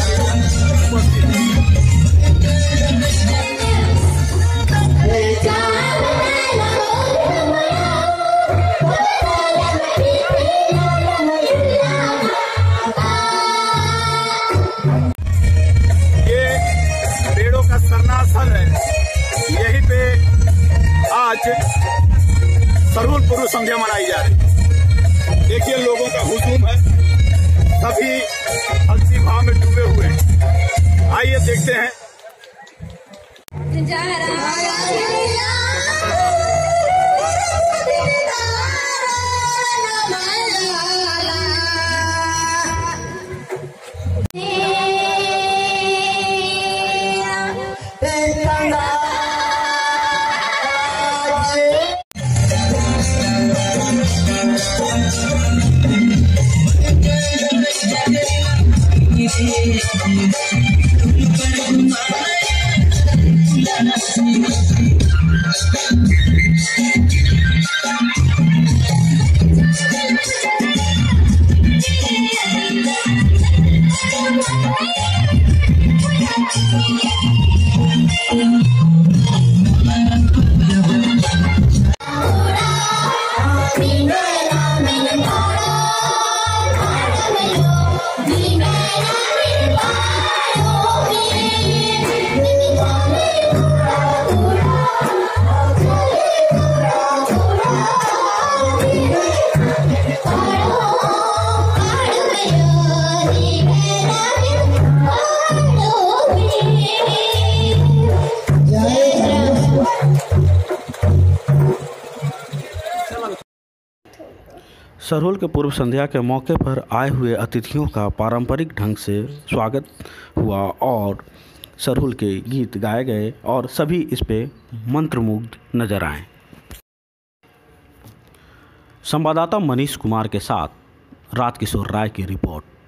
यहीं पे आज सरहुल पूर्व संध्या मनाई जा रही। देखिए लोगों का हुजूम है, सभी भक्ति भाव में डूबे हुए हैं। आइए देखते हैं। सरहुल के पूर्व संध्या के मौके पर आए हुए अतिथियों का पारंपरिक ढंग से स्वागत हुआ और सरहुल के गीत गाए गए और सभी इस पे मंत्रमुग्ध नजर आए। संवाददाता मनीष कुमार के साथ राजकिशोर राय की रिपोर्ट।